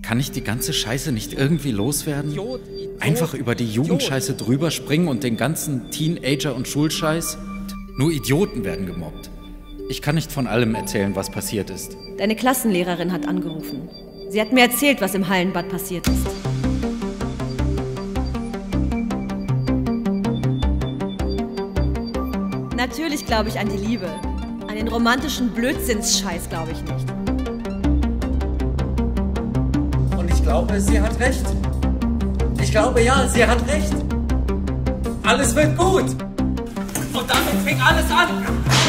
Kann ich die ganze Scheiße nicht irgendwie loswerden? Einfach über die Jugendscheiße drüber springen und den ganzen Teenager- und Schulscheiß? Nur Idioten werden gemobbt. Ich kann nicht von allem erzählen, was passiert ist. Deine Klassenlehrerin hat angerufen. Sie hat mir erzählt, was im Hallenbad passiert ist. Natürlich glaube ich an die Liebe. An den romantischen Blödsinnsscheiß glaube ich nicht. Und ich glaube, sie hat recht. Ich glaube, ja, sie hat recht. Alles wird gut. Und damit fing alles an.